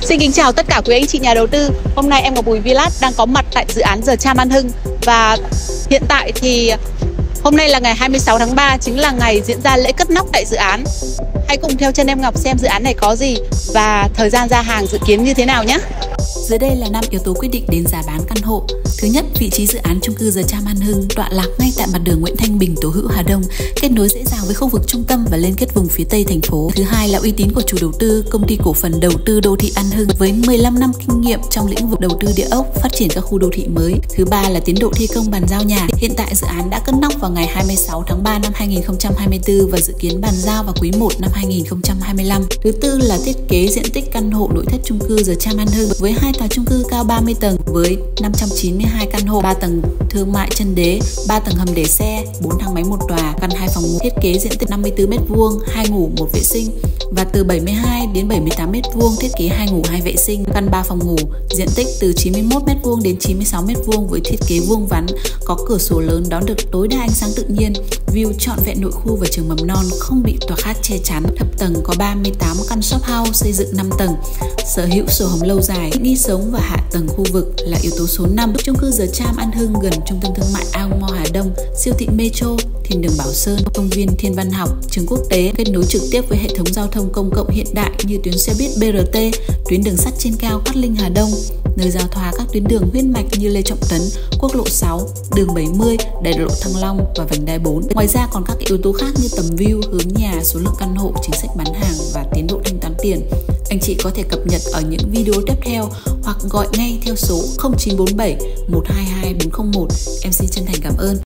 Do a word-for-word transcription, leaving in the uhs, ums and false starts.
Xin kính chào tất cả quý anh chị nhà đầu tư. Hôm nay em và Bùi Vilas đang có mặt tại dự án The Charm An Hưng. Và hiện tại thì hôm nay là ngày hai mươi sáu tháng ba, chính là ngày diễn ra lễ cất nóc tại dự án. Hãy cùng theo chân em Ngọc xem dự án này có gì và thời gian ra hàng dự kiến như thế nào nhé. Dưới đây là năm yếu tố quyết định đến giá bán căn hộ. Thứ nhất, vị trí dự án chung cư The Charm An Hưng tọa lạc ngay tại mặt đường Nguyễn Thanh Bình, Tố Hữu, Hà Đông, kết nối dễ dàng với khu vực trung tâm và liên kết vùng phía Tây thành phố. Thứ hai là uy tín của chủ đầu tư, công ty cổ phần đầu tư đô thị An Hưng với mười lăm năm kinh nghiệm trong lĩnh vực đầu tư địa ốc, phát triển các khu đô thị mới. Thứ ba là tiến độ thi công bàn giao nhà. Hiện tại dự án đã cất nóc vào ngày hai mươi sáu tháng ba năm hai nghìn không trăm hai mươi tư và dự kiến bàn giao vào quý một năm hai nghìn không trăm hai mươi lăm. Thứ tư là thiết kế diện tích căn hộ nội thất chung cư The Charm An Hưng với hai tòa chung cư cao ba mươi tầng với năm trăm chín mươi hai căn hộ, ba tầng thương mại chân đế, ba tầng hầm để xe, bốn thang máy một tòa, căn hai phòng ngủ, thiết kế diện tích năm mươi tư mét vuông, hai ngủ một vệ sinh và từ bảy mươi hai đến bảy mươi tám mét vuông, thiết kế hai ngủ hai vệ sinh, căn ba phòng ngủ, diện tích từ chín mươi mốt mét vuông đến chín mươi sáu mét vuông với thiết kế vuông vắn, có cửa sổ lớn đón được tối đa ánh sáng tự nhiên, view trọn vẹn nội khu và trường mầm non không bị tòa khác che chắn. Thấp tầng có ba mươi tám căn shop house xây dựng năm tầng, sở hữu sổ hồng lâu dài, tiện nghi sống và hạ tầng khu vực là yếu tố số năm. Chung cư The Charm An Hưng gần trung tâm thương mại Ao Mo Hà Đông, siêu thị Metro, thiên đường Bảo Sơn, công viên Thiên Văn Học, trường quốc tế, kết nối trực tiếp với hệ thống giao thông công cộng hiện đại như tuyến xe buýt bê rờ tê, tuyến đường sắt trên cao Cát Linh Hà Đông, nơi giao thoa các tuyến đường huyết mạch như Lê Trọng Tấn, quốc lộ sáu, đường bảy mươi, đại lộ Thăng Long và vành đai bốn. Ngoài ra còn các yếu tố khác như tầm view, hướng nhà, số lượng căn hộ, chính sách bán hàng và tiến độ thanh toán tiền. Anh chị có thể cập nhật ở những video tiếp theo hoặc gọi ngay theo số không chín bốn bảy một hai hai bốn không một. Em xin chân thành cảm ơn.